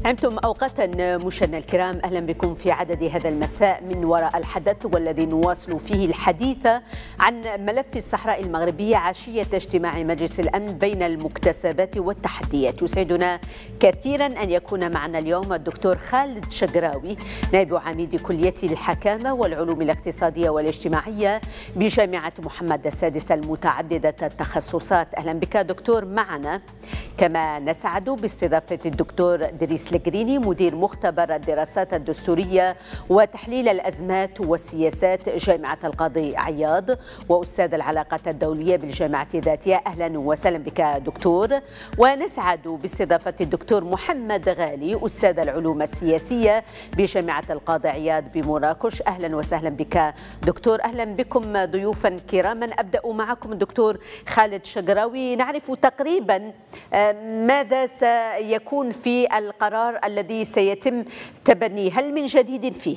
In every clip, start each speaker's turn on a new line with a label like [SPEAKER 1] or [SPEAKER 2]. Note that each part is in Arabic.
[SPEAKER 1] عمتم أوقاتا مشاهدينا الكرام، أهلا بكم في عدد هذا المساء من وراء الحدث، والذي نواصل فيه الحديث عن ملف الصحراء المغربية عشية اجتماع مجلس الأمن بين المكتسبات والتحديات. يسعدنا كثيرا أن يكون معنا اليوم الدكتور خالد شقراوي، نائب عميد كلية الحكامة والعلوم الاقتصادية والاجتماعية بجامعة محمد السادس المتعددة التخصصات. أهلا بك دكتور معنا. كما نسعد باستضافة الدكتور دريس القريني، مدير مختبر الدراسات الدستورية وتحليل الأزمات والسياسات جامعة القاضي عياض وأستاذ العلاقات الدولية بالجامعة ذاتية. أهلا وسهلا بك دكتور. ونسعد باستضافة الدكتور محمد غالي، أستاذ العلوم السياسية بجامعة القاضي عياض بمراكش. أهلا وسهلا بك دكتور. أهلا بكم ضيوفا كراما. أبدأ معكم الدكتور خالد شقراوي، نعرف تقريبا ماذا سيكون في القرار الذي سيتم تبنيه، هل من جديد فيه؟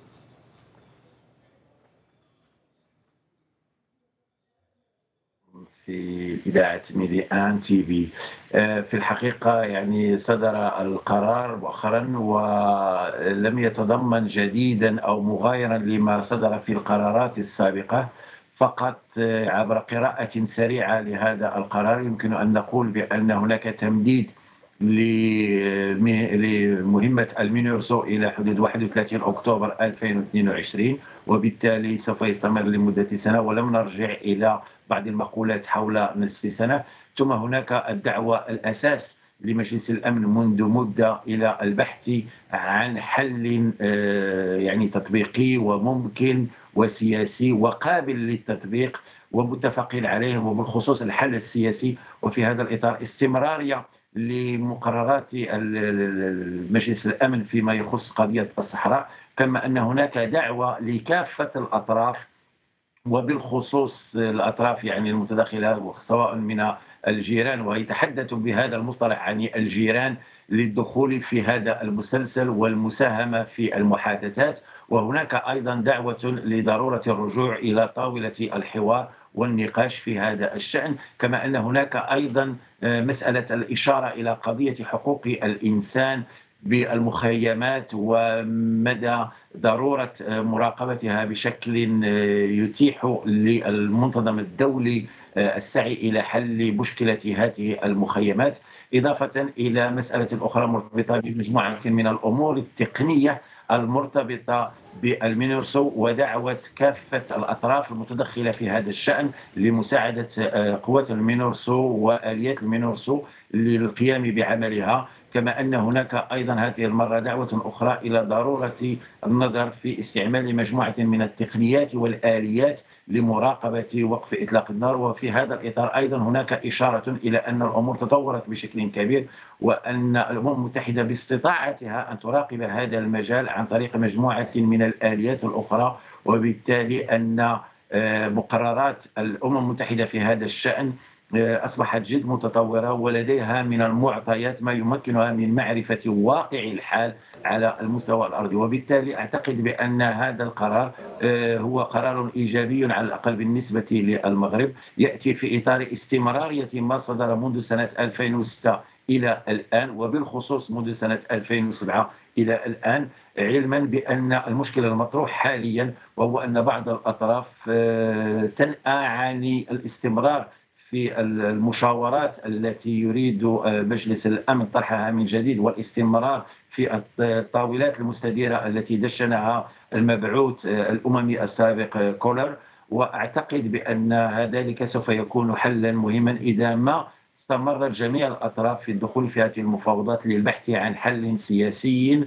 [SPEAKER 2] في إذاعة ميديان تي في. في الحقيقة يعني صدر القرار مؤخرا ولم يتضمن جديدا أو مغايرا لما صدر في القرارات السابقة، فقط عبر قراءة سريعة لهذا القرار يمكن أن نقول بأن هناك تمديد لمهمة المينورسو إلى حدود 31 أكتوبر 2022، وبالتالي سوف يستمر لمدة سنة، ولم نرجع إلى بعض المقولات حول نصف سنة. ثم هناك الدعوة الأساس لمجلس الأمن منذ مدة إلى البحث عن حل يعني تطبيقي وممكن وسياسي وقابل للتطبيق ومتفق عليه، وبالخصوص الحل السياسي. وفي هذا الإطار استمرارية لمقررات مجلس الأمن فيما يخص قضية الصحراء، كما أن هناك دعوة لكافة الأطراف، وبالخصوص الأطراف يعني المتداخلة سواء من الجيران، ويتحدث بهذا المصطلح عن الجيران، للدخول في هذا المسلسل والمساهمة في المحادثات. وهناك أيضا دعوة لضرورة الرجوع إلى طاولة الحوار والنقاش في هذا الشأن، كما أن هناك أيضا مسألة الإشارة إلى قضية حقوق الإنسان بالمخيمات ومدى ضرورة مراقبتها بشكل يتيح للمنظمة الدولي السعي إلى حل مشكلة هذه المخيمات، إضافة إلى مسألة أخرى مرتبطة بمجموعة من الأمور التقنية المرتبطة بالمينورسو، ودعوة كافة الأطراف المتدخلة في هذا الشأن لمساعدة قوات المينورسو وآليات المينورسو للقيام بعملها. كما أن هناك أيضا هذه المرة دعوة أخرى إلى ضرورة النظر في استعمال مجموعة من التقنيات والآليات لمراقبة وقف إطلاق النار. وفي هذا الإطار أيضا هناك إشارة إلى أن الأمور تطورت بشكل كبير، وأن الأمم المتحدة باستطاعتها أن تراقب هذا المجال عن طريق مجموعة من الآليات الأخرى، وبالتالي أن مقررات الأمم المتحدة في هذا الشأن أصبحت جد متطورة، ولديها من المعطيات ما يمكنها من معرفة واقع الحال على المستوى الأرضي. وبالتالي أعتقد بأن هذا القرار هو قرار إيجابي على الأقل بالنسبة للمغرب، يأتي في إطار استمرارية ما صدر منذ سنة 2006 إلى الآن، وبالخصوص منذ سنة 2007 إلى الآن، علما بأن المشكلة المطروح حاليا وهو أن بعض الأطراف تنأى عن الاستمرار في المشاورات التي يريد مجلس الأمن طرحها من جديد، والاستمرار في الطاولات المستديرة التي دشنها المبعوث الأممي السابق كولر. وأعتقد بأن ذلك سوف يكون حلا مهما إذا ما استمر جميع الأطراف في الدخول في هذه المفاوضات للبحث عن حل سياسي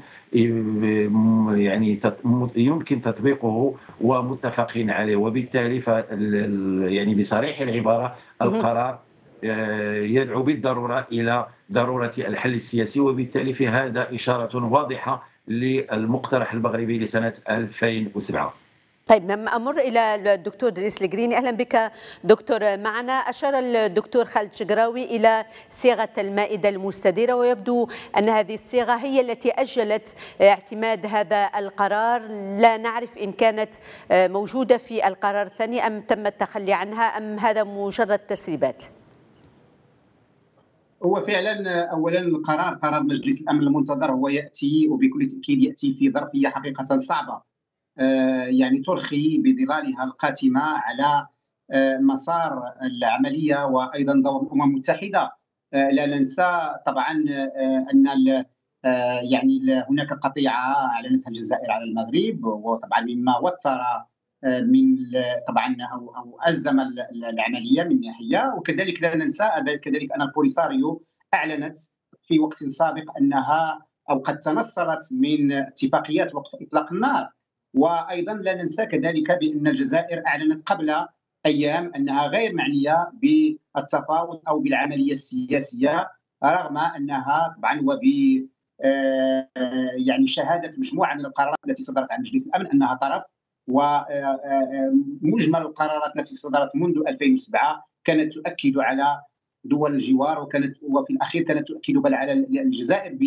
[SPEAKER 2] يعني يمكن تطبيقه ومتفق عليه. وبالتالي يعني بصريح العبارة القرار يدعو بالضرورة إلى ضرورة الحل السياسي، وبالتالي في هذا إشارة واضحة للمقترح المغربي لسنة 2007.
[SPEAKER 1] طيب، لما أمر إلى الدكتور دريس القريني، أهلا بك دكتور معنا. أشار الدكتور خالد شقراوي إلى صيغة المائدة المستديرة، ويبدو أن هذه الصيغة هي التي أجلت اعتماد هذا القرار. لا نعرف إن كانت موجودة في القرار الثاني أم تم التخلي عنها، أم هذا مجرد تسريبات؟
[SPEAKER 3] هو فعلا اولا قرار مجلس الامن المنتظر هو ياتي وبكل تاكيد ياتي في ظرفيه حقيقه صعبه، يعني ترخي بظلالها القاتمه على مسار العمليه وايضا دور الامم المتحده. لا ننسى طبعا ان يعني هناك قطيعه اعلنتها الجزائر على المغرب، وطبعا مما وتر من طبعا او ازم العمليه من ناحيه، وكذلك لا ننسى كذلك ان البوليساريو اعلنت في وقت سابق انها او قد تنصلت من اتفاقيات وقف اطلاق النار. وايضا لا ننسى كذلك بان الجزائر اعلنت قبل ايام انها غير معنيه بالتفاوض او بالعمليه السياسيه، رغم انها طبعا يعني شهاده مجموعه من القرارات التي صدرت عن مجلس الامن انها طرف، ومجمل القرارات التي صدرت منذ 2007 كانت تؤكد على دول الجوار، وفي الاخير كانت تؤكد بل على الجزائر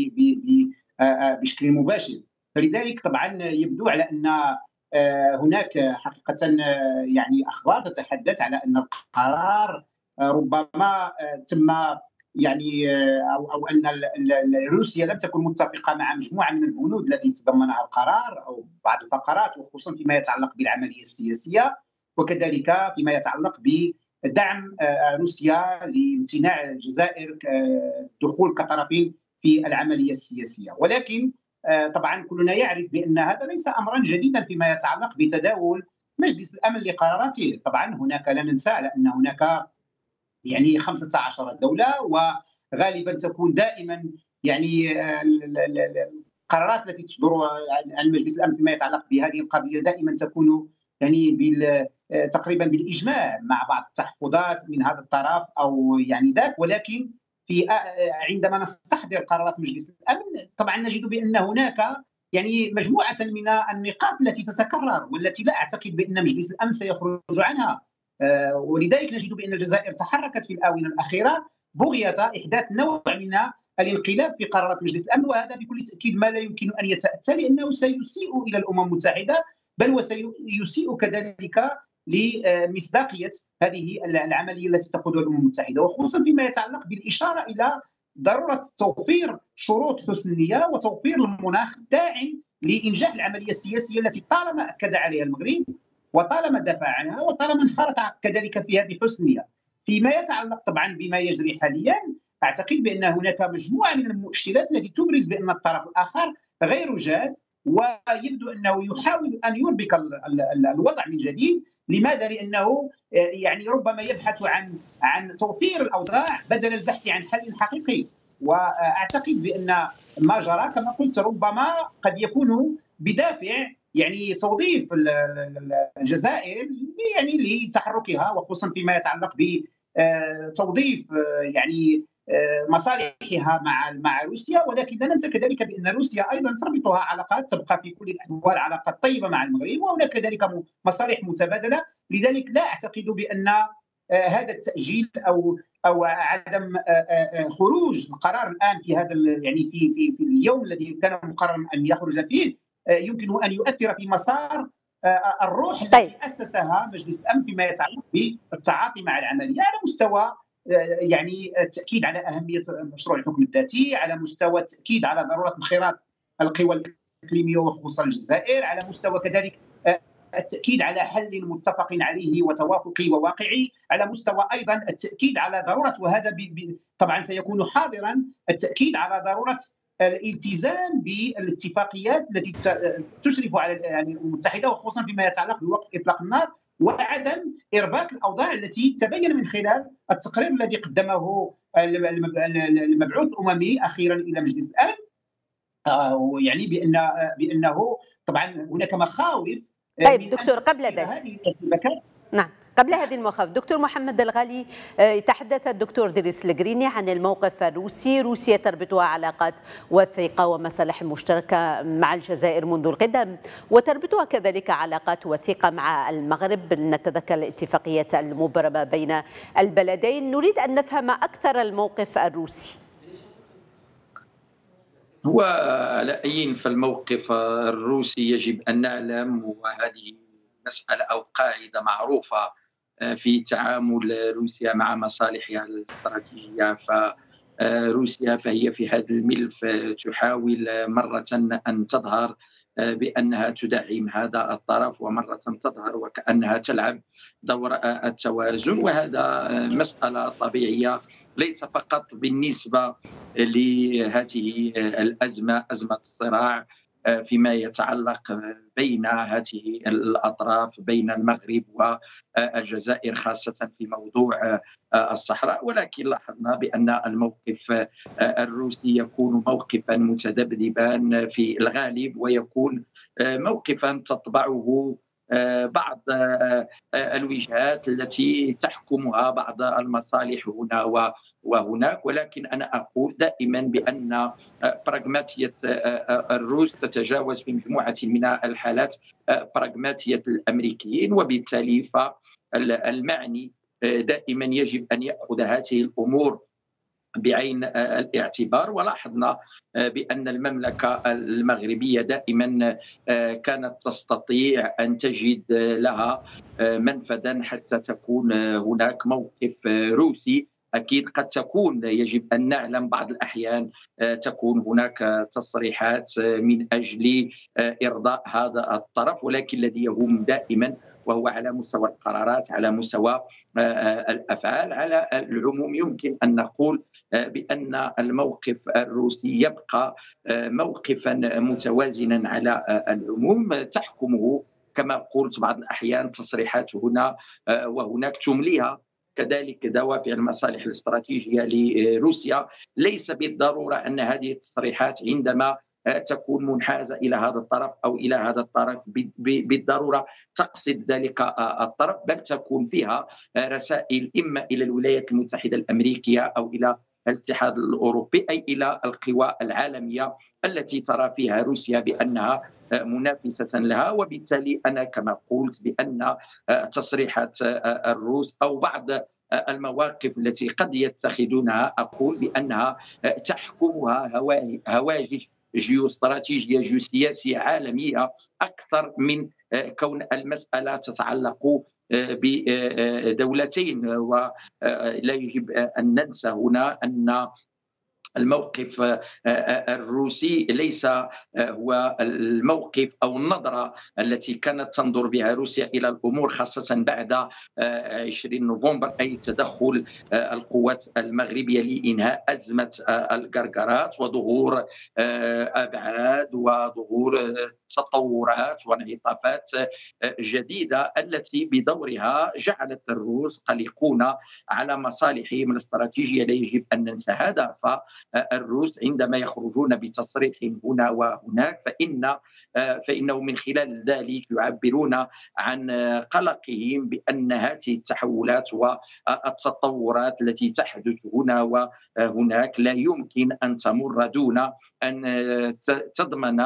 [SPEAKER 3] بشكل مباشر. فلذلك طبعا يبدو على ان هناك حقيقه يعني اخبار تتحدث على ان القرار ربما تم يعني او ان روسيا لم تكن متفقه مع مجموعه من البنود التي تضمنها القرار او بعض الفقرات، وخصوصا فيما يتعلق بالعمليه السياسيه، وكذلك فيما يتعلق بدعم روسيا لامتناع الجزائر الدخول كطرفين في العمليه السياسيه. ولكن طبعا كلنا يعرف بان هذا ليس امرا جديدا فيما يتعلق بتداول مجلس الامن لقراراته. طبعا هناك لا ننسى على ان هناك يعني 15 دولة، وغالبا تكون دائما يعني القرارات التي تصدر عن مجلس الأمن فيما يتعلق بهذه القضية دائما تكون يعني تقريبا بالإجماع، مع بعض التحفظات من هذا الطرف أو يعني ذاك. ولكن عندما نستحضر قرارات مجلس الأمن طبعا نجد بأن هناك يعني مجموعة من النقاط التي تتكرر والتي لا أعتقد بأن مجلس الأمن سيخرج عنها. ولذلك نجد بأن الجزائر تحركت في الآونة الأخيرة بغية إحداث نوع من الانقلاب في قرارات مجلس الأمن، وهذا بكل تأكيد ما لا يمكن أن يتأتى، لأنه سيسيء إلى الأمم المتحدة، بل وسيسيء كذلك لمصداقية هذه العملية التي تقودها الأمم المتحدة، وخصوصا فيما يتعلق بالإشارة إلى ضرورة توفير شروط حسن النية وتوفير المناخ الداعم لإنجاح العملية السياسية التي طالما أكد عليها المغرب وطالما دافع عنها وطالما انخرط كذلك فيها بحسن نية. فيما يتعلق طبعا بما يجري حاليا، اعتقد بان هناك مجموعه من المؤشرات التي تبرز بان الطرف الاخر غير جاد، ويبدو انه يحاول ان يربك الوضع من جديد. لماذا؟ لانه يعني ربما يبحث عن توتير الاوضاع بدل البحث عن حل حقيقي. واعتقد بان ما جرى كما قلت ربما قد يكون بدافع يعني توظيف الجزائر يعني لتحركها، وخصوصا فيما يتعلق بتوظيف يعني مصالحها مع روسيا. ولكن لا ننسى كذلك بان روسيا ايضا تربطها علاقات تبقى في كل الاحوال علاقات طيبه مع المغرب، وهناك كذلك مصالح متبادله. لذلك لا اعتقد بان هذا التاجيل او عدم خروج القرار الان في هذا يعني في اليوم الذي كان مقررا ان يخرج فيه يمكن ان يؤثر في مسار الروح التي اسسها مجلس الامن فيما يتعلق بالتعاطي مع العمليه، على مستوى يعني التاكيد على اهميه مشروع الحكم الذاتي، على مستوى التاكيد على ضروره انخراط القوى الاقليميه وخصوصا الجزائر، على مستوى كذلك التاكيد على حل متفق عليه وتوافقي وواقعي، على مستوى ايضا التاكيد على ضروره، وهذا طبعا سيكون حاضرا، التاكيد على ضروره الالتزام بالاتفاقيات التي تشرف على الامم المتحده، وخصوصا فيما يتعلق بوقف اطلاق النار وعدم ارباك الاوضاع التي تبين من خلال التقرير الذي قدمه المبعوث الاممي اخيرا الى مجلس الامن، يعني بانه طبعا هناك مخاوف.
[SPEAKER 1] طيب دكتور، قبل ذلك نعم قبل هذه المخاوف دكتور محمد الغالي، تحدث الدكتور دريس القريني عن الموقف الروسي. روسيا تربطها علاقات وثيقة ومصالح مشتركة مع الجزائر منذ القدم، وتربطها كذلك علاقات وثيقة مع المغرب. نتذكر الاتفاقيات المبرمة بين البلدين. نريد أن نفهم أكثر الموقف الروسي.
[SPEAKER 4] هو على أي فالموقف الروسي يجب أن نعلم، وهذه مسألة أو قاعدة معروفة في تعامل روسيا مع مصالحها الاستراتيجية، روسيا، فهي في هذا الملف تحاول مرة أن تظهر بأنها تدعم هذا الطرف، ومرة تظهر وكأنها تلعب دور التوازن. وهذا مسألة طبيعية ليس فقط بالنسبة لهذه الأزمة، أزمة الصراع فيما يتعلق بين هذه الأطراف، بين المغرب والجزائر، خاصة في موضوع الصحراء، ولكن لاحظنا بأن الموقف الروسي يكون موقفا متذبذبا في الغالب، ويكون موقفا تطبعه بعض الوجهات التي تحكمها بعض المصالح هنا وهناك. ولكن أنا أقول دائما بأن براغماتية الروس تتجاوز في مجموعة من الحالات براغماتية الأمريكيين، وبالتالي فالمعني دائما يجب أن يأخذ هذه الأمور بعين الاعتبار. ولاحظنا بأن المملكة المغربية دائما كانت تستطيع أن تجد لها منفذا حتى تكون هناك موقف روسي. أكيد قد تكون، يجب أن نعلم، بعض الأحيان تكون هناك تصريحات من أجل إرضاء هذا الطرف، ولكن الذي يهم دائما وهو على مستوى القرارات، على مستوى الأفعال. على العموم يمكن أن نقول بأن الموقف الروسي يبقى موقفا متوازنا على العموم، تحكمه كما قلت بعض الأحيان تصريحات هنا وهناك تمليها كذلك دوافع المصالح الاستراتيجية لروسيا. ليس بالضرورة أن هذه التصريحات عندما تكون منحازة إلى هذا الطرف أو إلى هذا الطرف بالضرورة تقصد ذلك الطرف، بل تكون فيها رسائل إما إلى الولايات المتحدة الأمريكية أو إلى الاتحاد الأوروبي، أي إلى القوى العالمية التي ترى فيها روسيا بأنها منافسة لها. وبالتالي أنا كما قلت بأن تصريحات الروس أو بعض المواقف التي قد يتخذونها أقول بأنها تحكمها هواجس جيوستراتيجية جيوسياسية عالمية أكثر من كون المسألة تتعلق بدولتين. ولا يجب أن ننسى هنا أن الموقف الروسي ليس هو الموقف أو النظرة التي كانت تنظر بها روسيا إلى الأمور، خاصة بعد 20 نوفمبر، أي تدخل القوات المغربية لإنهاء أزمة القرقرات وظهور أبعاد وظهور تطورات وانعطافات جديدة التي بدورها جعلت الروس قلقون على مصالحهم الاستراتيجية. لا يجب أن ننسى هذا. فالروس عندما يخرجون بتصريح هنا وهناك فإنه من خلال ذلك يعبرون عن قلقهم بأن هذه التحولات والتطورات التي تحدث هنا وهناك لا يمكن أن تمر دون أن تضمن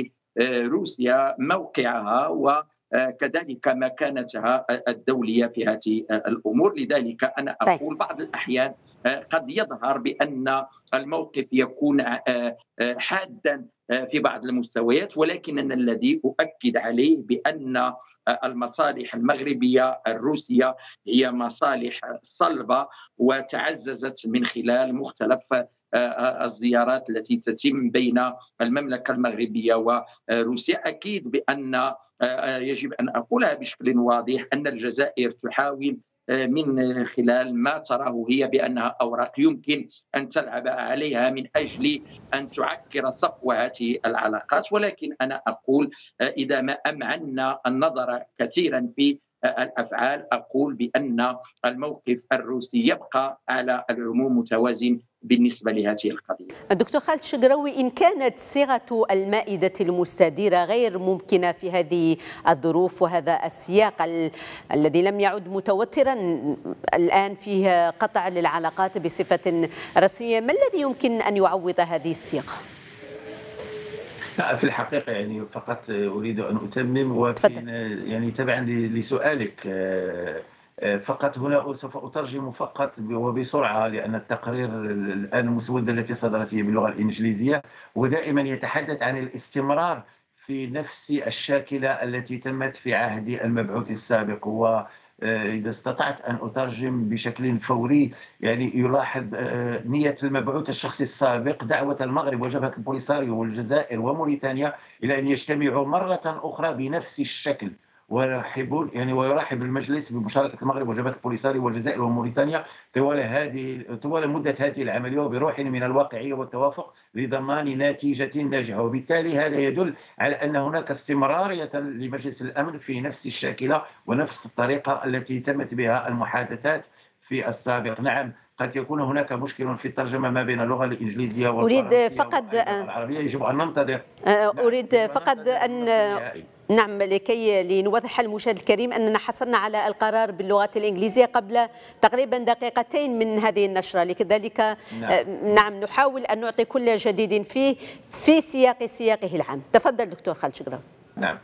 [SPEAKER 4] لروسيا موقعها وكذلك مكانتها الدولية في هذه الأمور. لذلك أنا أقول بعض الأحيان قد يظهر بأن الموقف يكون حادا في بعض المستويات، ولكن أنا الذي أؤكد عليه بأن المصالح المغربية الروسية هي مصالح صلبة وتعززت من خلال مختلف الزيارات التي تتم بين المملكة المغربية وروسيا. أكيد بأن يجب أن أقولها بشكل واضح أن الجزائر تحاول من خلال ما تراه هي بأنها أوراق يمكن أن تلعب عليها من أجل أن تعكر صفو هذه العلاقات. ولكن أنا أقول إذا ما أمعنا النظر كثيرا في الأفعال أقول بأن الموقف الروسي يبقى على العموم متوازن بالنسبة لهذه القضية.
[SPEAKER 1] الدكتور خالد شقراوي، إن كانت صيغة المائدة المستديرة غير ممكنة في هذه الظروف وهذا السياق الذي لم يعد متوترا الآن فيه قطع للعلاقات بصفة رسمية، ما الذي يمكن أن يعوض هذه الصيغة؟
[SPEAKER 2] في الحقيقة يعني فقط أريد أن أتمم يعني تبعا لسؤالك فقط هنا سوف أترجم فقط وبسرعة، لأن التقرير الآن المسودة التي صدرت هي باللغة الإنجليزية، ودائما يتحدث عن الاستمرار في نفس الشاكلة التي تمت في عهد المبعوث السابق. إذا استطعت أن أترجم بشكل فوري، يعني يلاحظ نية المبعوث الشخصي السابق دعوة المغرب وجبهة البوليساريو والجزائر وموريتانيا إلى أن يجتمعوا مرة أخرى بنفس الشكل، ويرحب المجلس بمشاركة المغرب وجبهة البوليساريو والجزائر وموريتانيا طوال مدة هذه العملية وبروح من الواقعية والتوافق لضمان نتيجة ناجحة. وبالتالي هذا يدل على أن هناك استمرارية لمجلس الأمن في نفس الشاكلة ونفس الطريقة التي تمت بها المحادثات في السابق. نعم، قد يكون هناك مشكل في الترجمة ما بين اللغة الإنجليزية والفرنسية والعربية، يجب أن ننتظر.
[SPEAKER 1] أريد فقط أن نعم لكي لنوضح المشاهد الكريم أننا حصلنا على القرار باللغة الإنجليزية قبل تقريبا دقيقتين من هذه النشرة، لذلك نعم نحاول أن نعطي كل جديد فيه في سياقه العام. تفضل دكتور خالد شكرا.
[SPEAKER 2] نعم،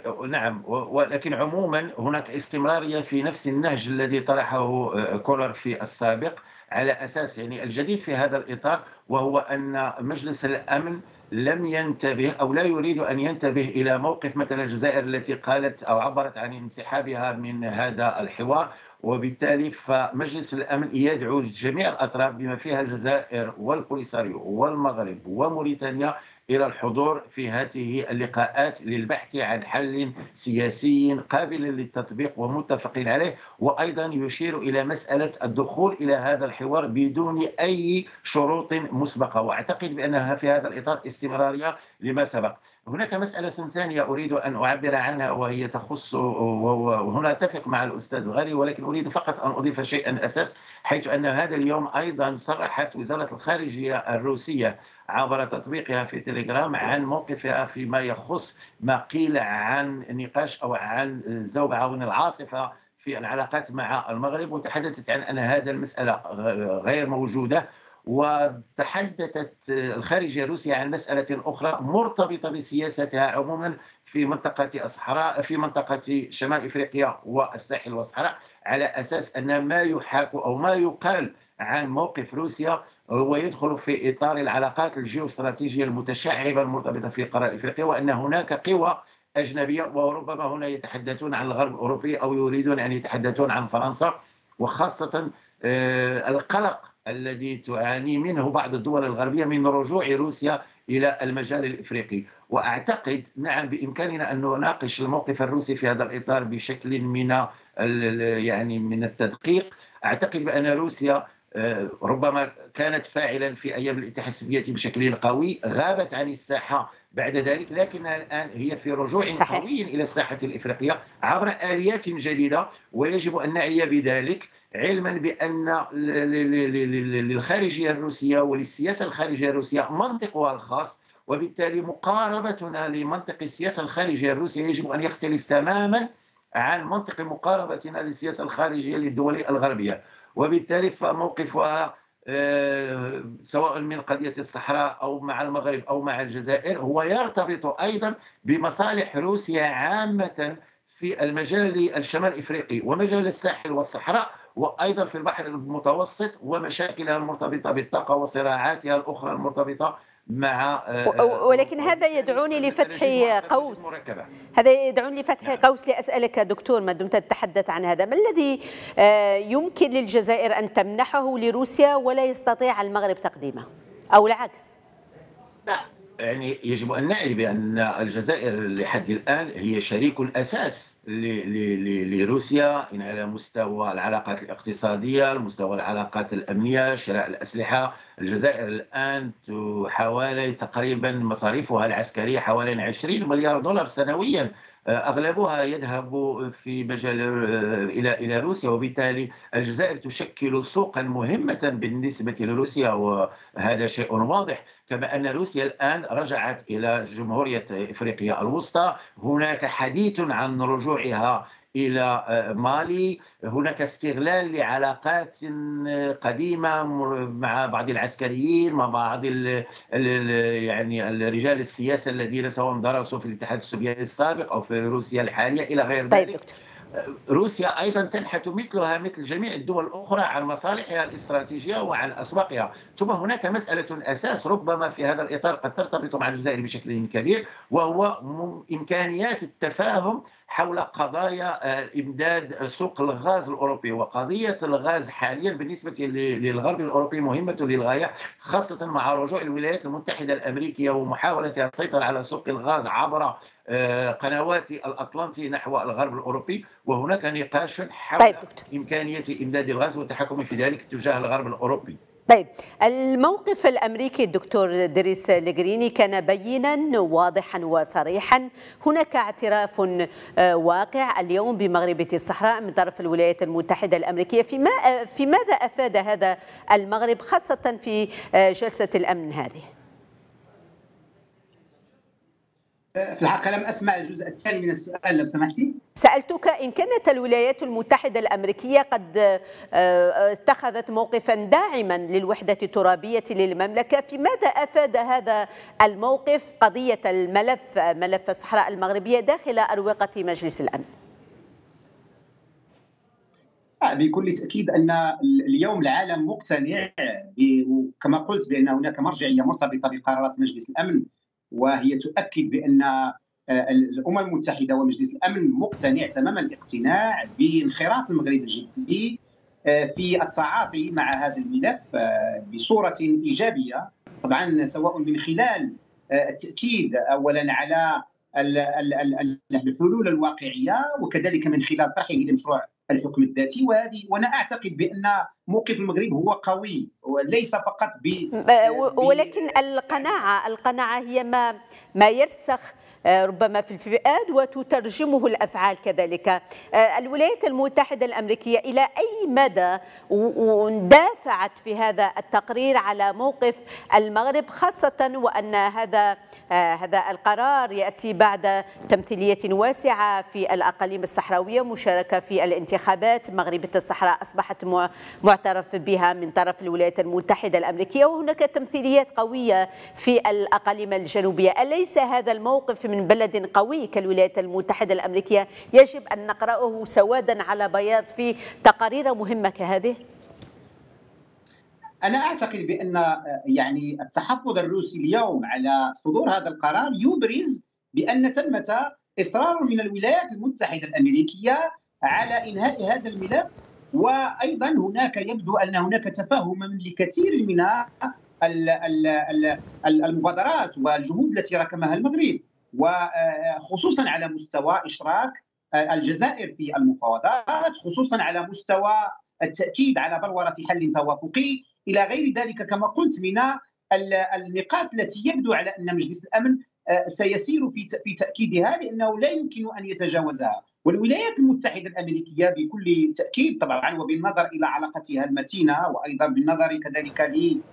[SPEAKER 2] ولكن عموما هناك استمرارية في نفس النهج الذي طرحه كولر في السابق، على أساس يعني الجديد في هذا الإطار وهو أن مجلس الأمن لم ينتبه أو لا يريد أن ينتبه إلى موقف مثلا الجزائر التي قالت أو عبرت عن انسحابها من هذا الحوار، وبالتالي فمجلس الأمن يدعو جميع الأطراف بما فيها الجزائر والبوليساريو والمغرب وموريتانيا إلى الحضور في هذه اللقاءات للبحث عن حل سياسي قابل للتطبيق ومتفق عليه، وأيضا يشير إلى مسألة الدخول إلى هذا الحوار بدون أي شروط مسبقة، وأعتقد بأنها في هذا الإطار استمرارية لما سبق. هناك مسألة ثانية أريد أن أعبر عنها وهي تخص، وهنا أتفق مع الأستاذ الغري، ولكن أريد فقط أن أضيف شيئا أساس، حيث أن هذا اليوم أيضا صرحت وزارة الخارجية الروسية عبر تطبيقها في تليجرام عن موقفها فيما يخص ما قيل عن نقاش أو عن الزوبعة العاصفة في العلاقات مع المغرب، وتحدثت عن أن هذا المسألة غير موجودة. وتحدثت الخارجية الروسية عن مسألة أخرى مرتبطة بسياستها عموما في منطقة الصحراء، في منطقة شمال إفريقيا والساحل والصحراء، على أساس أن ما يحاك أو ما يقال عن موقف روسيا هو يدخل في إطار العلاقات الجيوستراتيجية المتشعبة المرتبطة في القارة الإفريقية، وأن هناك قوى أجنبية، وربما هنا يتحدثون عن الغرب الأوروبي أو يريدون أن يتحدثون عن فرنسا، وخاصة القلق الذي تعاني منه بعض الدول الغربية من رجوع روسيا إلى المجال الإفريقي. وأعتقد نعم بإمكاننا أن نناقش الموقف الروسي في هذا الإطار بشكل من التدقيق. أعتقد بأن روسيا ربما كانت فاعلا في أيام الاتحاد السوفيتي بشكل قوي، غابت عن الساحة بعد ذلك، لكنها الآن هي في رجوع قوي إلى الساحة الإفريقية عبر آليات جديدة، ويجب أن نعي بذلك، علما بأن للخارجية الروسية وللسياسة الخارجية الروسية منطقها الخاص، وبالتالي مقاربتنا لمنطق السياسة الخارجية الروسية يجب أن يختلف تماما عن منطق مقاربتنا للسياسة الخارجية للدول الغربية. وبالتالي فموقفها سواء من قضية الصحراء أو مع المغرب أو مع الجزائر هو يرتبط أيضا بمصالح روسيا عامة في المجال الشمال الإفريقي ومجال الساحل والصحراء، وأيضا في البحر المتوسط ومشاكلها المرتبطة بالطاقة وصراعاتها الأخرى المرتبطة مع
[SPEAKER 1] ولكن هذا يدعوني لفتح قوس لأسألك دكتور، ما دمت تتحدث عن هذا، ما الذي يمكن للجزائر أن تمنحه لروسيا ولا يستطيع المغرب تقديمه أو العكس؟
[SPEAKER 2] لا، يعني يجب أن نعي بأن الجزائر لحد الآن هي شريك الأساس لروسيا على مستوى العلاقات الاقتصادية، مستوى العلاقات الأمنية، شراء الأسلحة. الجزائر الآن حوالي تقريبا مصاريفها العسكرية حوالي 20 مليار دولار سنويا، أغلبها يذهب في مجال إلى روسيا، وبالتالي الجزائر تشكل سوقا مهمة بالنسبة لروسيا، وهذا شيء واضح. كما أن روسيا الآن رجعت إلى جمهورية إفريقيا الوسطى، هناك حديث عن رجوعها إلى مالي، هناك استغلال لعلاقات قديمة مع بعض العسكريين، مع بعض الرجال السياسة الذين سواء درسوا في الاتحاد السوفيتي السابق أو في روسيا الحالية إلى غير ذلك. روسيا أيضا تنحت مثلها مثل جميع الدول الأخرى عن مصالحها الاستراتيجية وعن أسواقها. ثم هناك مسألة أساس ربما في هذا الإطار قد ترتبط مع الجزائر بشكل كبير، وهو إمكانيات التفاهم حول قضايا إمداد سوق الغاز الأوروبي. وقضية الغاز حاليا بالنسبة للغرب الأوروبي مهمة للغاية، خاصة مع رجوع الولايات المتحدة الأمريكية ومحاولتها السيطرة على سوق الغاز عبر قنوات الأطلنطي نحو الغرب الأوروبي. وهناك نقاش حول إمكانية إمداد الغاز والتحكم في ذلك تجاه الغرب الأوروبي.
[SPEAKER 1] طيب، الموقف الأمريكي الدكتور دريس ليغريني كان بينا واضحا وصريحا. هناك اعتراف واقع اليوم بمغربية الصحراء من طرف الولايات المتحدة الأمريكية. في ماذا أفاد هذا المغرب خاصة في جلسة الأمن هذه؟
[SPEAKER 3] في الحقيقة لم أسمع الجزء الثاني من السؤال لو سمحتي.
[SPEAKER 1] سألتك إن كانت الولايات المتحدة الأمريكية قد اتخذت موقفا داعما للوحدة الترابية للمملكة، في ماذا أفاد هذا الموقف قضية ملف الصحراء المغربية داخل أروقة مجلس الأمن؟
[SPEAKER 3] بكل تأكيد أن اليوم العالم مقتنع كما قلت بأن هناك مرجعية مرتبطة بقرارات مجلس الأمن، وهي تؤكد بأن الأمم المتحدة ومجلس الأمن مقتنع تمام الاقتناع بانخراط المغرب الجدي في التعاطي مع هذا الملف بصورة إيجابية، طبعا سواء من خلال التأكيد أولا على الحلول الواقعية، وكذلك من خلال طرحه لمشروع الحكم الذاتي. وانا اعتقد بان موقف المغرب هو قوي وليس فقط
[SPEAKER 1] ولكن القناعه هي ما يرسخ ربما في الفؤاد وتترجمه الافعال كذلك. الولايات المتحده الامريكيه الى اي مدى دافعت في هذا التقرير على موقف المغرب، خاصه وان هذا القرار ياتي بعد تمثيليه واسعه في الاقاليم الصحراويه، مشاركه في الانتخابات. مغربية الصحراء أصبحت معترف بها من طرف الولايات المتحدة الأمريكية، وهناك تمثيليات قوية في الأقاليم الجنوبية. أليس هذا الموقف من بلد قوي كالولايات المتحدة الأمريكية يجب أن نقرأه سوادا على بياض في تقارير مهمة كهذه؟
[SPEAKER 3] أنا أعتقد بأن يعني التحفظ الروسي اليوم على صدور هذا القرار يبرز بأن ثمة إصرار من الولايات المتحدة الأمريكية على إنهاء هذا الملف، وأيضا هناك يبدو أن هناك تفاهم لكثير من المبادرات والجهود التي ركمها المغرب، وخصوصا على مستوى إشراك الجزائر في المفاوضات، خصوصا على مستوى التأكيد على بلورة حل توافقي إلى غير ذلك، كما قلت من النقاط التي يبدو على أن مجلس الأمن سيسير في تأكيدها، لأنه لا يمكن أن يتجاوزها. والولايات المتحدة الأمريكية بكل تأكيد طبعا، وبالنظر إلى علاقتها المتينة، وأيضا بالنظر كذلك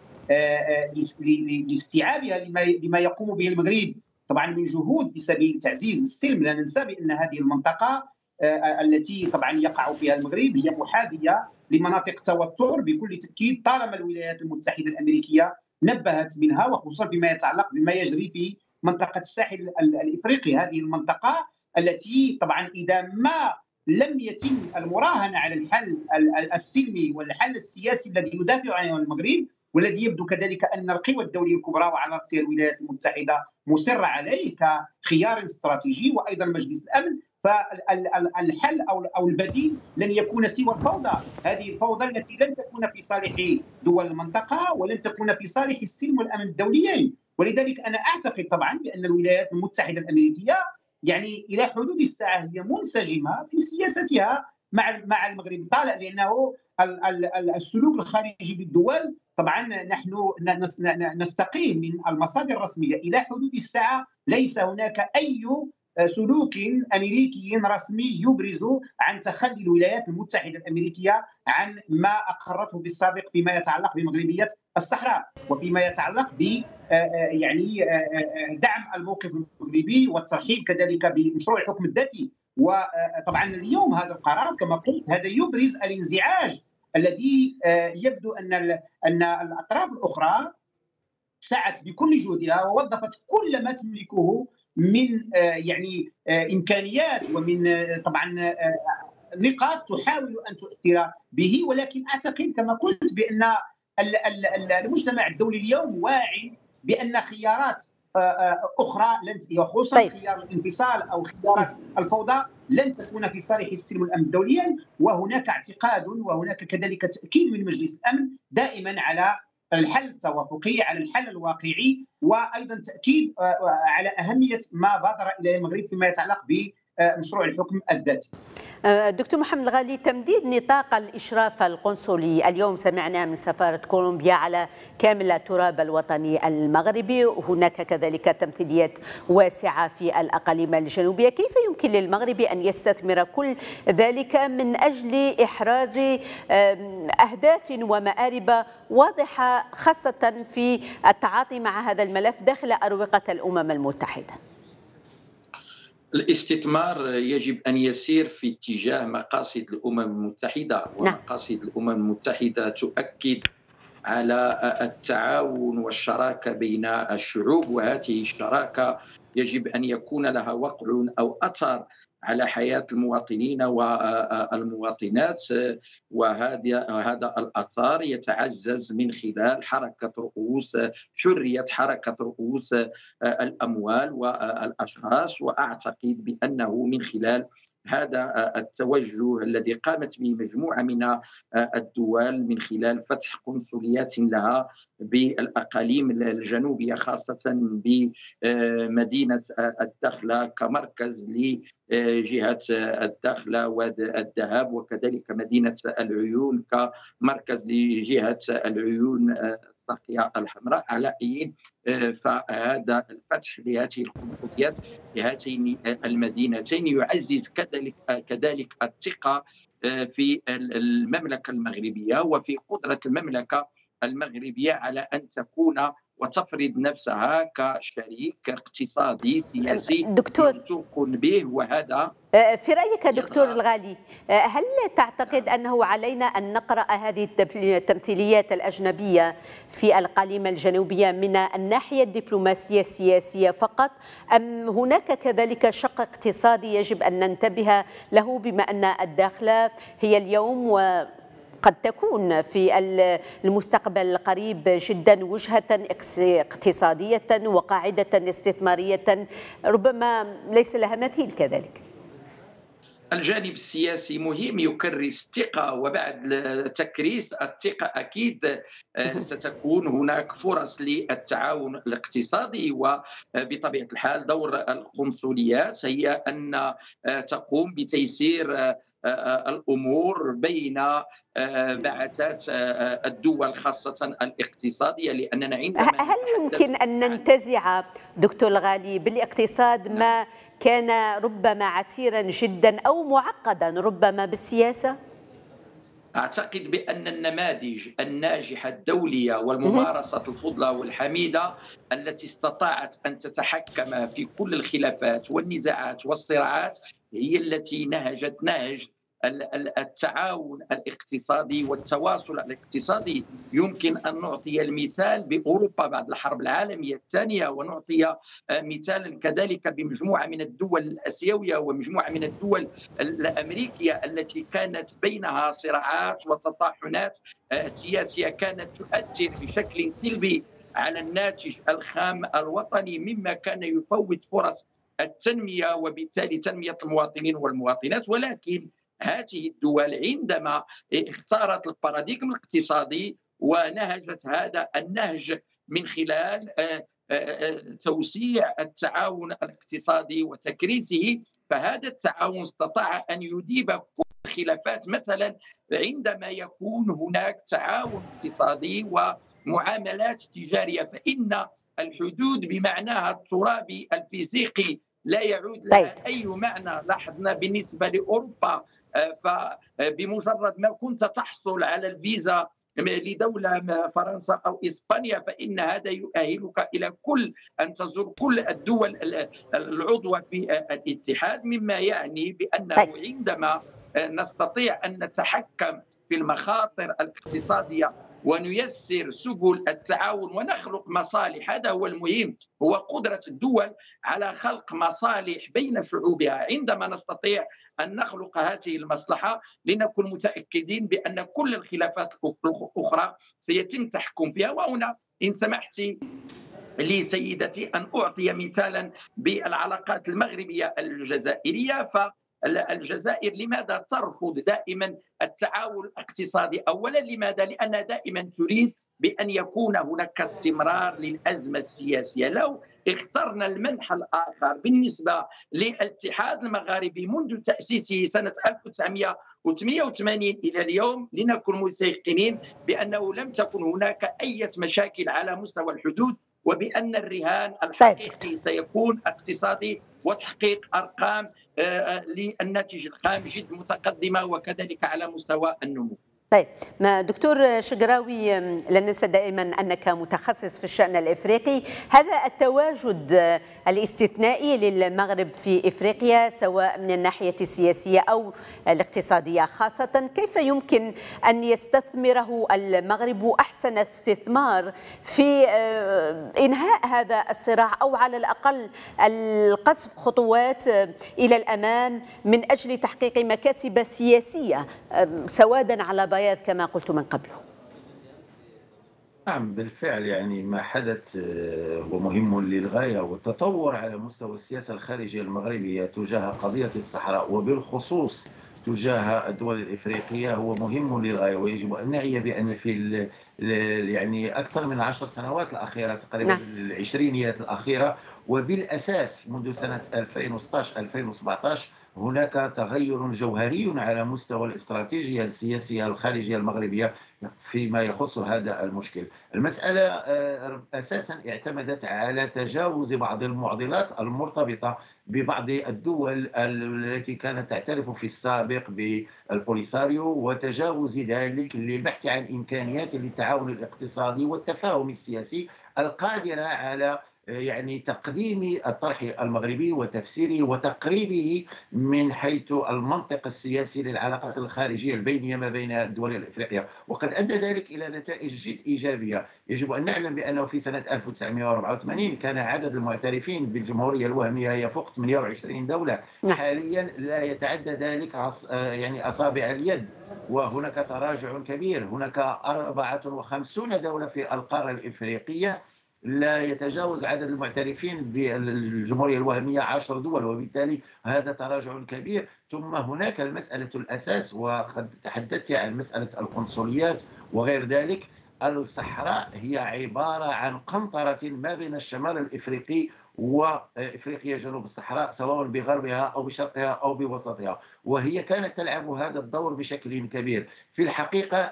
[SPEAKER 3] لاستيعابها لما يقوم به المغرب طبعا من جهود في سبيل تعزيز السلم. لا ننسى بأن هذه المنطقة التي طبعا يقع فيها المغرب هي محاذية لمناطق توتر بكل تأكيد، طالما الولايات المتحدة الأمريكية نبهت منها، وخصوصا فيما يتعلق بما يجري في منطقة الساحل الإفريقي. هذه المنطقة التي طبعا إذا ما لم يتم المراهنة على الحل السلمي والحل السياسي الذي يدافع عنه المغرب، والذي يبدو كذلك أن القوى الدولية الكبرى وعلى رأسها الولايات المتحدة مصرة عليه كخيار استراتيجي، وأيضا مجلس الأمن، فالحل أو البديل لن يكون سوى الفوضى. هذه الفوضى التي لن تكون في صالح دول المنطقة ولن تكون في صالح السلم والأمن الدوليين. ولذلك أنا أعتقد طبعا بأن الولايات المتحدة الأمريكية يعني إلى حدود الساعة هي منسجمة في سياستها مع المغرب، لأنه السلوك الخارجي بالدول طبعا نحن نستقيه من المصادر الرسمية. إلى حدود الساعة ليس هناك أي سلوك أمريكي رسمي يبرز عن تخلي الولايات المتحدة الأمريكية عن ما أقرته بالسابق فيما يتعلق بمغربية الصحراء، وفيما يتعلق ب يعني دعم الموقف المغربي والترحيب كذلك بمشروع الحكم الذاتي. وطبعا اليوم هذا القرار كما قلت هذا يبرز الانزعاج الذي يبدو أن الأطراف الأخرى سعت بكل جهدها ووظفت كل ما تملكه من يعني إمكانيات ومن طبعا نقاط تحاول أن تؤثر به. ولكن أعتقد كما قلت بأن المجتمع الدولي اليوم واعي بأن خيارات اخرى لن خصوصا خيار الانفصال او خيارات الفوضى لن تكون في صالح السلم والامن دوليا. وهناك اعتقاد وهناك كذلك تاكيد من مجلس الامن دائما على الحل التوافقي، على الحل الواقعي، وايضا تاكيد على اهميه ما بادر اليه المغرب فيما يتعلق بمشروع الحكم الذاتي.
[SPEAKER 1] دكتور محمد الغالي، تمديد نطاق الإشراف القنصلي، اليوم سمعنا من سفارة كولومبيا على كامل التراب الوطني المغربي، هناك كذلك تمثيليات واسعة في الأقاليم الجنوبية، كيف يمكن للمغرب أن يستثمر كل ذلك من أجل إحراز أهداف ومآرب واضحة خاصة في التعاطي مع هذا الملف داخل أروقة الأمم المتحدة؟
[SPEAKER 4] الاستثمار يجب أن يسير في اتجاه مقاصد الأمم المتحدة، ومقاصد الأمم المتحدة تؤكد على التعاون والشراكة بين الشعوب، وهذه الشراكة يجب أن يكون لها وقع أو أثر على حياة المواطنين والمواطنات، وهذا الأثر يتعزز من خلال حرية حركة رؤوس الأموال والأشخاص. وأعتقد بأنه من خلال هذا التوجه الذي قامت به مجموعة من الدول من خلال فتح قنصليات لها بالأقاليم الجنوبية، خاصة بمدينة الدخلة كمركز لجهة الدخلة والذهب، وكذلك مدينة العيون كمركز لجهة العيون الساقية الحمراء على أي. فهذا الفتح لهذه القنصليات لهاتين المدينتين يعزز كذلك الثقة في المملكة المغربية وفي قدرة المملكة المغربية على أن تكون وتفرض نفسها كشريك اقتصادي سياسي موثوق به. وهذا
[SPEAKER 1] في رأيك دكتور الغالي، هل تعتقد أنه علينا أن نقرأ هذه التمثيليات الأجنبية في الأقاليم الجنوبية من الناحية الدبلوماسية السياسية فقط، أم هناك كذلك شق اقتصادي يجب أن ننتبه له، بما أن الداخلة هي اليوم قد تكون في المستقبل القريب جدا وجهة اقتصادية وقاعدة استثمارية ربما ليس لها مثيل كذلك؟
[SPEAKER 4] الجانب السياسي مهم يكرس الثقة، وبعد تكريس الثقة أكيد ستكون هناك فرص للتعاون الاقتصادي. وبطبيعة الحال دور القنصليات هي أن تقوم بتيسير الأمور بين بعثات الدول خاصة الاقتصادية، لأننا عندما
[SPEAKER 1] هل يمكن أن ننتزع دكتور الغالي بالاقتصاد ما كان ربما عسيرا جدا أو معقدا ربما بالسياسة؟
[SPEAKER 4] أعتقد بأن النماذج الناجحة الدولية والممارسة الفضلى والحميدة التي استطاعت أن تتحكم في كل الخلافات والنزاعات والصراعات هي التي نهجت نهج التعاون الاقتصادي والتواصل الاقتصادي. يمكن أن نعطي المثال بأوروبا بعد الحرب العالمية الثانية، ونعطي مثالا كذلك بمجموعة من الدول الآسيوية ومجموعة من الدول الأمريكية التي كانت بينها صراعات وتطاحنات سياسية كانت تؤثر بشكل سلبي على الناتج الخام الوطني، مما كان يفوت فرص التنمية وبالتالي تنمية المواطنين والمواطنات. ولكن هذه الدول عندما اختارت الباراديغم الاقتصادي ونهجت هذا النهج من خلال توسيع التعاون الاقتصادي وتكريسه، فهذا التعاون استطاع أن يذيب كل الخلافات. مثلا عندما يكون هناك تعاون اقتصادي ومعاملات تجارية، فإن الحدود بمعناها الترابي الفيزيقي لا يعود لها أي معنى. لاحظنا بالنسبة لأوروبا، فبمجرد ما كنت تحصل على الفيزا لدولة فرنسا أو إسبانيا فإن هذا يؤهلك إلى أن تزور كل الدول العضوة في الاتحاد، مما يعني بأنه عندما نستطيع أن نتحكم في المخاطر الاقتصادية ونيسر سبل التعاون ونخلق مصالح. هذا هو المهم، هو قدرة الدول على خلق مصالح بين شعوبها. عندما نستطيع أن نخلق هذه المصلحة لنكون متأكدين بأن كل الخلافات الأخرى سيتم تحكم فيها. وهنا إن سمحتي لسيدتي أن أعطي مثالا بالعلاقات المغربية الجزائرية. فالجزائر لماذا ترفض دائما التعاون الاقتصادي؟ أولا لماذا؟ لأنها دائما تريد بأن يكون هناك استمرار للأزمة السياسية. لو اخترنا المنحى الآخر بالنسبة للاتحاد المغاربي منذ تأسيسه سنة 1988 إلى اليوم، لنكن متيقنين بأنه لم تكن هناك أي مشاكل على مستوى الحدود، وبأن الرهان الحقيقي سيكون اقتصادي وتحقيق أرقام للناتج الخام جد متقدمة، وكذلك على مستوى النمو.
[SPEAKER 1] طيب، ما دكتور شقراوي، لا ننسى دائما أنك متخصص في الشأن الإفريقي. هذا التواجد الاستثنائي للمغرب في إفريقيا سواء من الناحية السياسية أو الاقتصادية خاصة، كيف يمكن أن يستثمره المغرب أحسن استثمار في إنهاء هذا الصراع، أو على الأقل القصف خطوات إلى الأمام من أجل تحقيق مكاسب سياسية سوادا على بياض كما قلت من قبل؟
[SPEAKER 2] نعم بالفعل، يعني ما حدث هو مهم للغاية، والتطور على مستوى السياسة الخارجية المغربية تجاه قضية الصحراء وبالخصوص تجاه الدول الإفريقية هو مهم للغاية. ويجب أن نعي بأن في يعني أكثر من 10 سنوات الأخيرة، تقريبا العشرينيات الأخيرة، وبالأساس منذ سنة 2016-2017 هناك تغير جوهري على مستوى الاستراتيجية السياسية الخارجية المغربية فيما يخص هذا المشكل. المسألة أساسا اعتمدت على تجاوز بعض المعضلات المرتبطة ببعض الدول التي كانت تعترف في السابق بالبوليساريو، وتجاوز ذلك للبحث عن إمكانيات للتعاون الاقتصادي والتفاهم السياسي القادرة على يعني تقديم الطرح المغربي وتفسيره وتقريبه من حيث المنطق السياسي للعلاقات الخارجية البينية ما بين الدول الإفريقية، وقد أدى ذلك إلى نتائج جد إيجابية. يجب أن نعلم بأنه في سنة 1984 كان عدد المعترفين بالجمهورية الوهمية يفوق 28 دولة، حاليا لا يتعدى ذلك يعني أصابع اليد، وهناك تراجع كبير. هناك 54 دولة في القارة الإفريقية لا يتجاوز عدد المعترفين بالجمهورية الوهمية 10 دول، وبالتالي هذا تراجع كبير. ثم هناك المسألة الأساس، وقد تحدثت عن مسألة القنصليات وغير ذلك. الصحراء هي عبارة عن قنطرة ما بين الشمال الإفريقي وإفريقيا جنوب الصحراء، سواء بغربها أو بشرقها أو بوسطها، وهي كانت تلعب هذا الدور بشكل كبير. في الحقيقة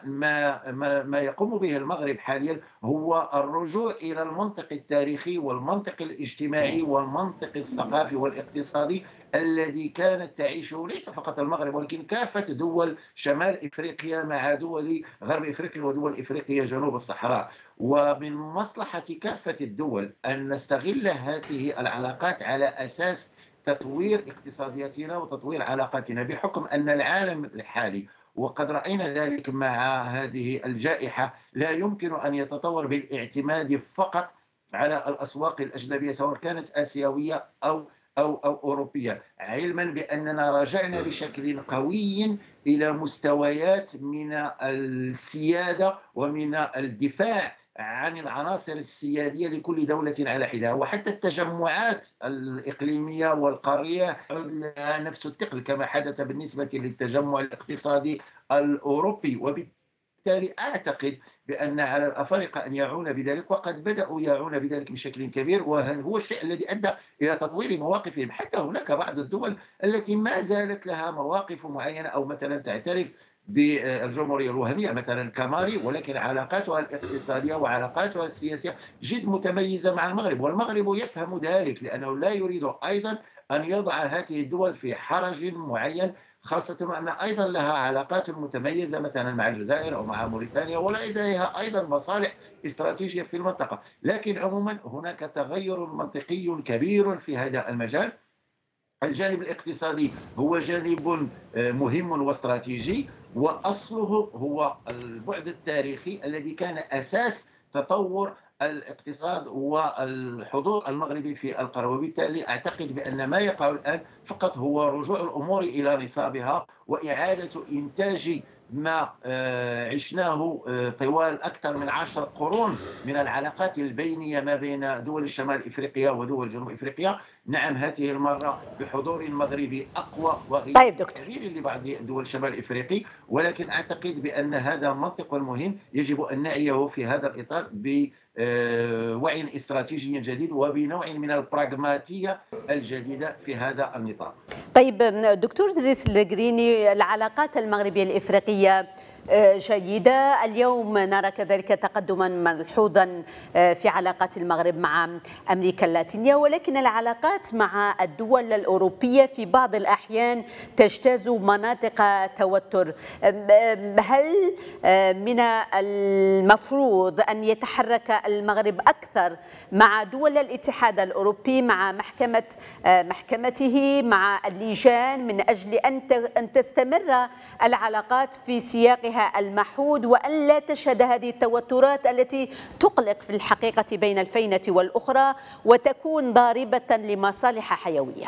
[SPEAKER 2] ما يقوم به المغرب حاليا هو الرجوع إلى المنطق التاريخي والمنطق الاجتماعي والمنطق الثقافي والاقتصادي الذي كانت تعيشه ليس فقط المغرب ولكن كافة دول شمال إفريقيا مع دول غرب إفريقيا ودول إفريقيا جنوب الصحراء. ومن مصلحة كافة الدول أن نستغل هذه العلاقات على أساس تطوير اقتصادياتنا وتطوير علاقاتنا، بحكم أن العالم الحالي، وقد رأينا ذلك مع هذه الجائحة، لا يمكن أن يتطور بالاعتماد فقط على الأسواق الأجنبية سواء كانت آسيوية أو أوروبية، علما بأننا رجعنا بشكل قوي إلى مستويات من السيادة ومن الدفاع عن العناصر السيادية لكل دولة على حدة، وحتى التجمعات الإقليمية والقارية لها نفس الثقل كما حدث بالنسبة للتجمع الاقتصادي الأوروبي. وبالتالي أعتقد بأن على الأفارقة أن يعون بذلك، وقد بدأوا يعون بذلك بشكل كبير، وهو الشيء الذي أدى إلى تطوير مواقفهم. حتى هناك بعض الدول التي ما زالت لها مواقف معينة، أو مثلا تعترف بالجمهورية الوهمية مثلا كمالي، ولكن علاقاتها الاقتصادية وعلاقاتها السياسية جد متميزة مع المغرب، والمغرب يفهم ذلك لأنه لا يريد أيضا أن يضع هذه الدول في حرج معين، خاصة أن أيضا لها علاقات متميزة مثلا مع الجزائر أو مع موريتانيا، ولديها أيضا مصالح استراتيجية في المنطقة. لكن عموما هناك تغير منطقي كبير في هذا المجال. الجانب الاقتصادي هو جانب مهم واستراتيجي، وأصله هو البعد التاريخي الذي كان أساس تطور الاقتصاد والحضور المغربي في القارة. وبالتالي أعتقد بأن ما يقع الآن فقط هو رجوع الأمور إلى نصابها وإعادة إنتاج ما عشناه طوال أكثر من 10 قرون من العلاقات البينية ما بين دول الشمال إفريقيا ودول جنوب إفريقيا. نعم، هذه المرة بحضور مغربي أقوى
[SPEAKER 1] طيب
[SPEAKER 2] وغياب
[SPEAKER 1] دكتور،
[SPEAKER 2] كبير لبعض دول الشمال الإفريقي، ولكن أعتقد بأن هذا منطق مهم يجب أن نعيه في هذا الإطار بوعي استراتيجي جديد وبنوع من البراغماتية الجديدة في هذا النطاق.
[SPEAKER 1] طيب دكتور إدريس القريني، العلاقات المغربية الإفريقية جيدة. اليوم نرى كذلك تقدما ملحوظا في علاقات المغرب مع أمريكا اللاتينية، ولكن العلاقات مع الدول الأوروبية في بعض الأحيان تجتاز مناطق توتر. هل من المفروض أن يتحرك المغرب أكثر مع دول الاتحاد الأوروبي، مع محكمته، مع اللجان، من أجل أن تستمر العلاقات في سياقها المحدود، وأن لا تشهد هذه التوترات التي تقلق في الحقيقة بين الفينة والأخرى وتكون ضاربة لمصالح حيوية؟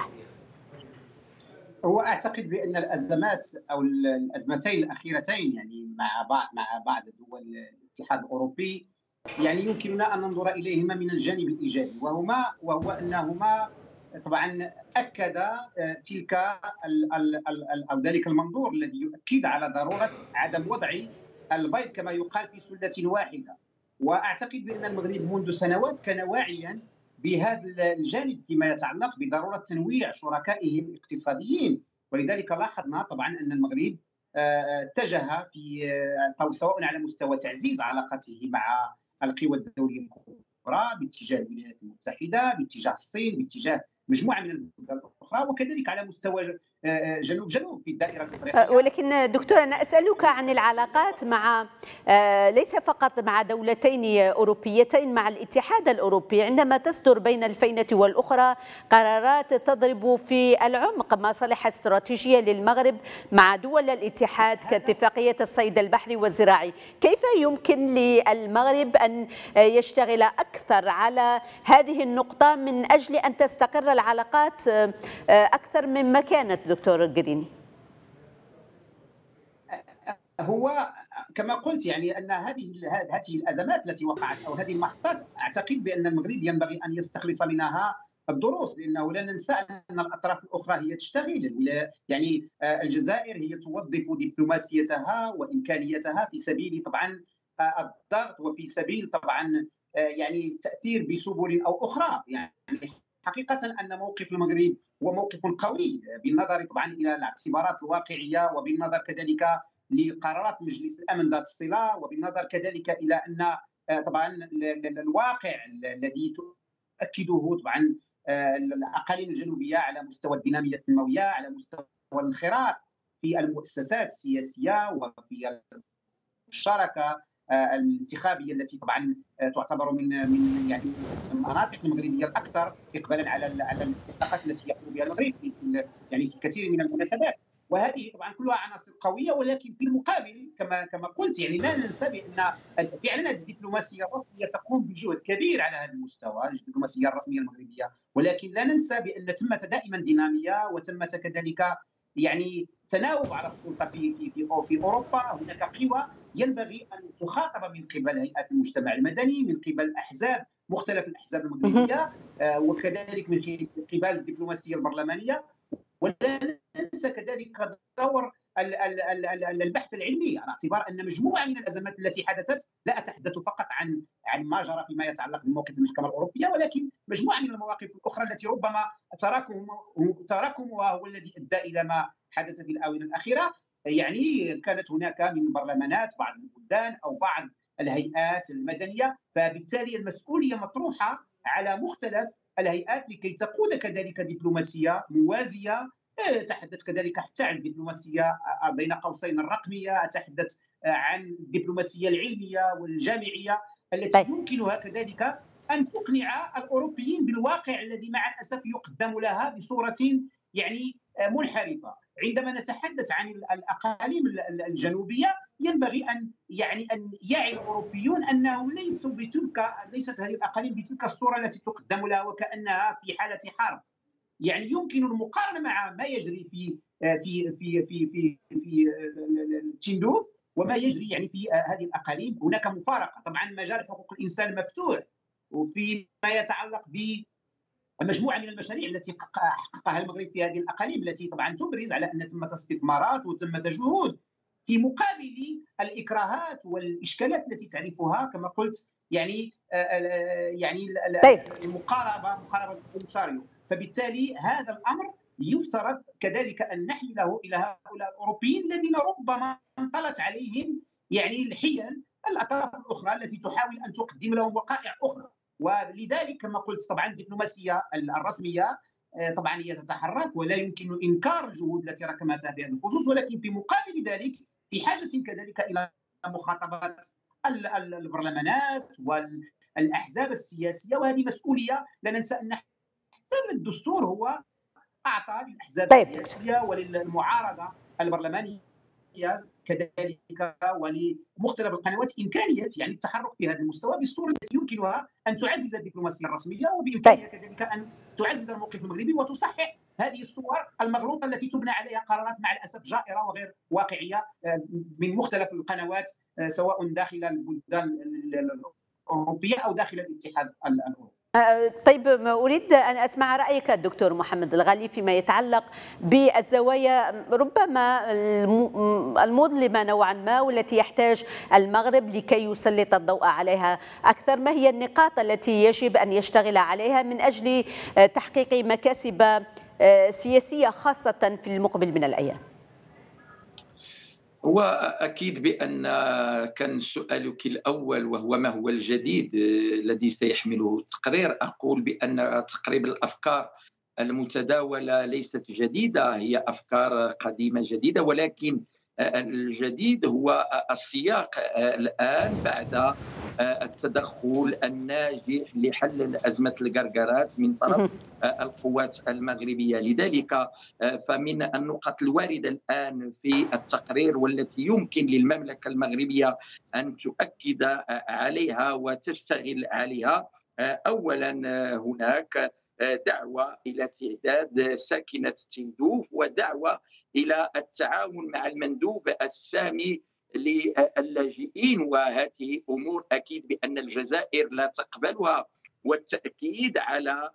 [SPEAKER 3] هو اعتقد بان الازمات او الازمتين الاخيرتين يعني مع بعض دول الاتحاد الاوروبي يعني يمكننا ان ننظر اليهما من الجانب الايجابي، وهو انهما طبعا اكد تلك او ذلك المنظور الذي يؤكد على ضروره عدم وضع البيض كما يقال في سله واحده. واعتقد بان المغرب منذ سنوات كان واعيا بهذا الجانب فيما يتعلق بضروره تنويع شركائه الاقتصاديين، ولذلك لاحظنا طبعا ان المغرب اتجه في سواء على مستوى تعزيز علاقاته مع القوى الدوليه الكبرى باتجاه الولايات المتحده، باتجاه الصين، باتجاه مجموعه من الدول الاخرى، وكذلك على مستوى جنوب في الدائره الافريقيه.
[SPEAKER 1] ولكن دكتور، انا اسالك عن العلاقات مع ليس فقط مع دولتين اوروبيتين، مع الاتحاد الاوروبي، عندما تصدر بين الفينه والاخرى قرارات تضرب في العمق مصالح استراتيجيه للمغرب مع دول الاتحاد كاتفاقيه الصيد البحري والزراعي، كيف يمكن للمغرب ان يشتغل اكثر على هذه النقطه من اجل ان تستقر العلاقات أكثر مما كانت دكتور القريني؟
[SPEAKER 3] هو كما قلت يعني أن هذه الأزمات التي وقعت أو هذه المحطات أعتقد بأن المغرب ينبغي أن يستخلص منها الدروس، لأنه لا ننسى أن الأطراف الأخرى هي تشتغل، يعني الجزائر هي توظف دبلوماسيتها وإمكانيتها في سبيل طبعا الضغط وفي سبيل طبعا يعني التأثير بسبل أو أخرى. يعني حقيقة أن موقف المغرب هو موقف قوي بالنظر طبعا إلى الاعتبارات الواقعية، وبالنظر كذلك لقرارات مجلس الأمن ذات الصلة، وبالنظر كذلك إلى أن طبعا الواقع الذي تؤكده طبعا الأقاليم الجنوبية على مستوى الدينامية التنموية، على مستوى الانخراط في المؤسسات السياسية وفي الشراكة الانتخابيه التي طبعا تعتبر من يعني المناطق المغربيه الاكثر اقبالا على الاستحقاقات التي يقوم بها المغرب يعني في كثير من المناسبات، وهذه طبعا كلها عناصر قويه. ولكن في المقابل كما قلت يعني لا ننسى بان فعلا الدبلوماسيه الرسميه تقوم بجهد كبير على هذا المستوى، الدبلوماسيه الرسميه المغربيه، ولكن لا ننسى بان ثمه دائما ديناميه، وثمه كذلك يعني تناوب على السلطه في اوروبا. هناك قوى ينبغي ان تخاطب من قبل هيئات المجتمع المدني، من قبل احزاب مختلف الاحزاب المغربيه، وكذلك من قبل الدبلوماسيه البرلمانيه. ولا ننسى كذلك دور البحث العلمي، على اعتبار ان مجموعه من الازمات التي حدثت، لا اتحدث فقط عن ما جرى فيما يتعلق بموقف المحكمه الاوروبيه، ولكن مجموعه من المواقف الاخرى التي ربما تراكمها هو الذي ادى الى ما حدث في الاونه الاخيره. يعني كانت هناك من برلمانات بعض البلدان او بعض الهيئات المدنيه، فبالتالي المسؤوليه مطروحه على مختلف الهيئات لكي تقود كذلك دبلوماسيه موازيه. أتحدث كذلك حتى عن الدبلوماسيه بين قوسين الرقميه، أتحدث عن الدبلوماسيه العلميه والجامعيه التي يمكنها كذلك ان تقنع الاوروبيين بالواقع الذي مع الاسف يقدم لها بصوره يعني منحرفه. عندما نتحدث عن الاقاليم الجنوبيه ينبغي ان يعي الاوروبيون انه ليست هذه الاقاليم بتلك الصوره التي تقدم لها وكانها في حاله حرب. يعني يمكن المقارنه مع ما يجري في تندوف وما يجري يعني في هذه الاقاليم. هناك مفارقه، طبعا مجال حقوق الانسان مفتوح، وفيما يتعلق بمجموعه من المشاريع التي حققها المغرب في هذه الاقاليم، التي طبعا تبرز على ان ثمه استثمارات وثمه جهود، في مقابل الاكراهات والاشكالات التي تعرفها كما قلت، يعني المقاربه البوليساريو. فبالتالي هذا الامر يفترض كذلك ان نحمله الى هؤلاء الاوروبيين الذين ربما انطلت عليهم يعني الحيل الاطراف الاخرى التي تحاول ان تقدم لهم وقائع اخرى. ولذلك كما قلت طبعا الدبلوماسيه الرسميه طبعا هي تتحرك، ولا يمكن انكار الجهود التي ركمتها في هذا الخصوص، ولكن في مقابل ذلك في حاجه كذلك الى مخاطبه البرلمانات والاحزاب السياسيه، وهذه مسؤوليه. لا ننسى ان حتى الدستور هو اعطى للاحزاب السياسيه وللمعارضه البرلمانيه كذلك ولمختلف القنوات امكانيه يعني التحرك في هذا المستوى بالصوره التي يمكنها ان تعزز الدبلوماسيه الرسميه، وبامكانها كذلك ان تعزز الموقف المغربي وتصحح هذه الصور المغلوطه التي تبنى عليها قرارات مع الاسف جائره وغير واقعيه من مختلف القنوات، سواء داخل البلدان الاوروبيه او داخل الاتحاد الاوروبي.
[SPEAKER 1] طيب، أريد أن أسمع رأيك الدكتور محمد الغالي فيما يتعلق بالزوايا ربما المظلمة نوعا ما والتي يحتاج المغرب لكي يسلط الضوء عليها أكثر. ما هي النقاط التي يجب أن يشتغل عليها من أجل تحقيق مكاسب سياسية خاصة في المقبل من الأيام؟
[SPEAKER 4] هو أكيد بأن كان سؤالك الأول وهو ما هو الجديد الذي سيحمله التقرير. أقول بأن تقريب الأفكار المتداولة ليست جديدة، هي أفكار قديمة جديدة، ولكن الجديد هو السياق الآن بعد التدخل الناجح لحل أزمة القرقرات من طرف القوات المغربية. لذلك فمن النقط الواردة الآن في التقرير والتي يمكن للمملكة المغربية أن تؤكد عليها وتشتغل عليها، أولا هناك دعوة إلى تعداد ساكنة تندوف، ودعوة إلى التعاون مع المندوب السامي للاجئين، وهذه أمور أكيد بأن الجزائر لا تقبلها، والتأكيد على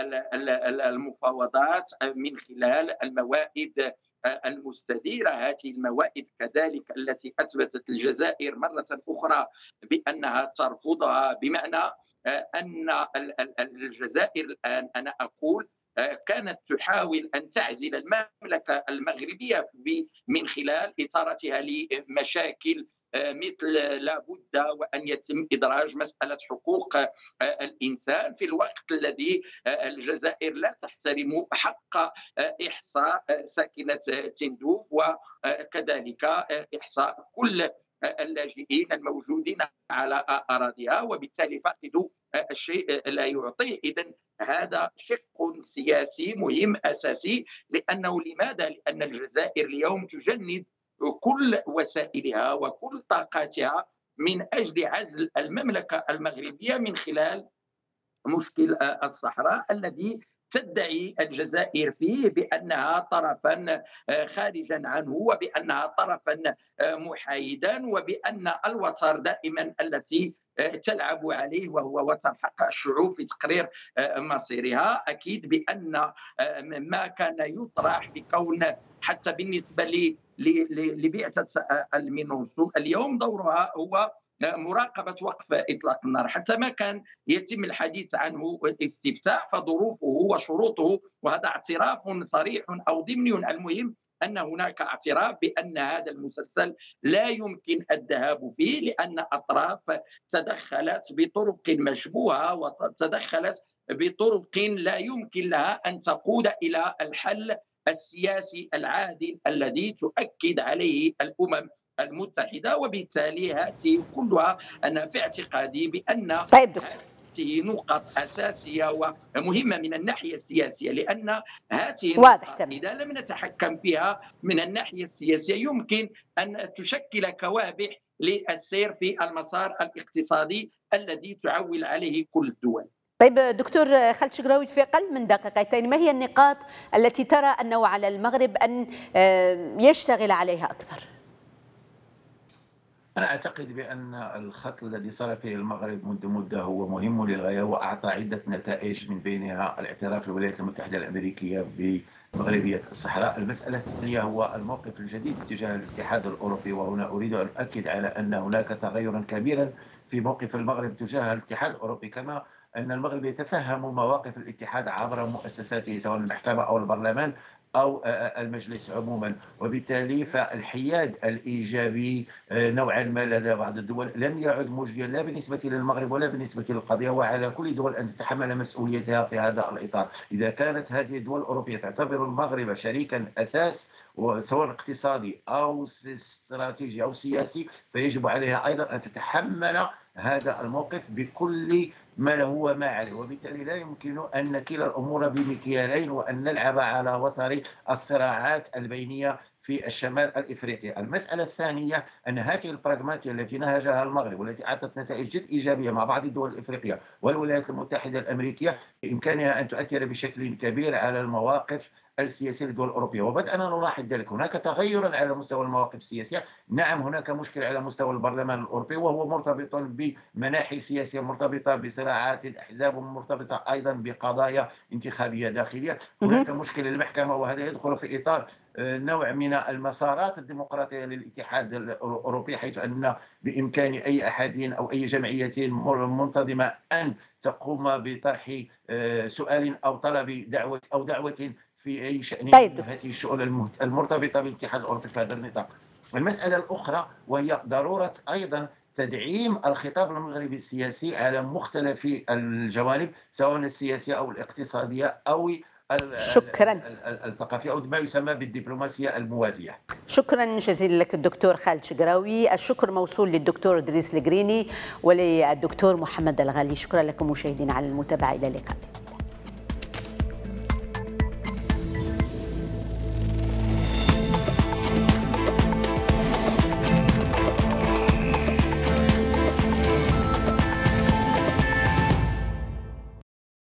[SPEAKER 4] المفاوضات من خلال الموائد المستديرة. هذه الموائد كذلك التي أثبتت الجزائر مرة أخرى بأنها ترفضها، بمعنى أن الجزائر الآن أنا أقول كانت تحاول أن تعزل المملكة المغربية من خلال إثارتها لمشاكل مثل لابد وأن يتم إدراج مسألة حقوق الإنسان في الوقت الذي الجزائر لا تحترم حق إحصاء ساكنة تندوف، وكذلك إحصاء كل اللاجئين الموجودين على أراضيها، وبالتالي فقدوا الشيء لا يعطيه. إذن هذا شق سياسي مهم أساسي، لأنه لماذا؟ لأن الجزائر اليوم تجند كل وسائلها وكل طاقاتها من أجل عزل المملكة المغربية من خلال مشكل الصحراء الذي تدعي الجزائر فيه بأنها طرفا خارجا عنه، وبأنها طرفا محايدا، وبأن الوتر دائما التي تلعب عليه وهو وتر حق الشعوب في تقرير مصيرها. أكيد بأن ما كان يطرح بكون حتى بالنسبة لبعثة المينوسو اليوم دورها هو مراقبة وقف إطلاق النار، حتى ما كان يتم الحديث عنه استفتاء، فظروفه وشروطه، وهذا اعتراف صريح أو ضمني. المهم أن هناك اعتراف بأن هذا المسلسل لا يمكن الذهاب فيه، لأن أطراف تدخلت بطرق مشبوهة وتدخلت بطرق لا يمكن لها أن تقود إلى الحل السياسي العادل الذي تؤكد عليه الأمم المتحدة. وبالتالي هذه كلها أنا في اعتقادي بأن هذه نقط أساسية ومهمة من الناحية السياسية، لأن هذه النقط إذا لم نتحكم فيها من الناحية السياسية يمكن أن تشكل كوابح للسير في المسار الاقتصادي الذي تعول عليه كل الدول.
[SPEAKER 1] طيب دكتور خالد شقراوي، في أقل من دقيقتين ما هي النقاط التي ترى أنه على المغرب أن يشتغل عليها أكثر؟
[SPEAKER 2] أنا أعتقد بأن الخط الذي صار فيه المغرب منذ مدة هو مهم للغاية، وأعطى عدة نتائج من بينها الاعتراف الولايات المتحدة الأمريكية بمغربية الصحراء. المسألة الثانية هو الموقف الجديد تجاه الاتحاد الأوروبي، وهنا أريد أن أؤكد على أن هناك تغيرا كبيرا في موقف المغرب تجاه الاتحاد الأوروبي، كما أن المغرب يتفهم مواقف الاتحاد عبر مؤسساته سواء المحكمة أو البرلمان أو المجلس عموما، وبالتالي فالحياد الإيجابي نوعا ما لدى بعض الدول لم يعد مجديا لا بالنسبة للمغرب ولا بالنسبة للقضية، وعلى كل دول أن تتحمل مسؤوليتها في هذا الإطار. إذا كانت هذه الدول الأوروبية تعتبر المغرب شريكا أساس سواء اقتصادي أو استراتيجي أو سياسي، فيجب عليها أيضا أن تتحمل هذا الموقف بكل ما هو ما عليه، وبالتالي لا يمكن أن نكيل الأمور بمكيالين وأن نلعب على وتر الصراعات البينية في الشمال الإفريقي. المسألة الثانية أن هذه البراغماتية التي نهجها المغرب والتي أعطت نتائج جد إيجابية مع بعض الدول الإفريقية والولايات المتحدة الأمريكية بإمكانها أن تؤثر بشكل كبير على المواقف السياسية للدول الأوروبية، وبدأنا نلاحظ ذلك. هناك تغيرا على مستوى المواقف السياسية، نعم هناك مشكل على مستوى البرلمان الأوروبي وهو مرتبط بمناحي سياسية مرتبطة بصراعات الأحزاب ومرتبطة أيضا بقضايا انتخابية داخلية. هناك مشكل للمحكمة، وهذا يدخل في إطار نوع من المسارات الديمقراطية للاتحاد الأوروبي، حيث أن بإمكان أي أحد أو أي جمعية منتظمة أن تقوم بطرح سؤال أو طلب دعوة في أي شأن من هذه الشؤون المرتبطة بالاتحاد الأوروبي في هذا النطاق. المسألة الأخرى وهي ضرورة أيضا تدعيم الخطاب المغربي السياسي على مختلف الجوانب سواء السياسية أو الاقتصادية أو
[SPEAKER 1] شكرا
[SPEAKER 2] الثقافية أو ما يسمى بالدبلوماسية الموازية.
[SPEAKER 1] شكرا جزيلا لك الدكتور خالد شقراوي. الشكر موصول للدكتور إدريس القريني وللدكتور محمد الغالي. شكرا لكم مشاهدينا على المتابعة، إلى اللقاء.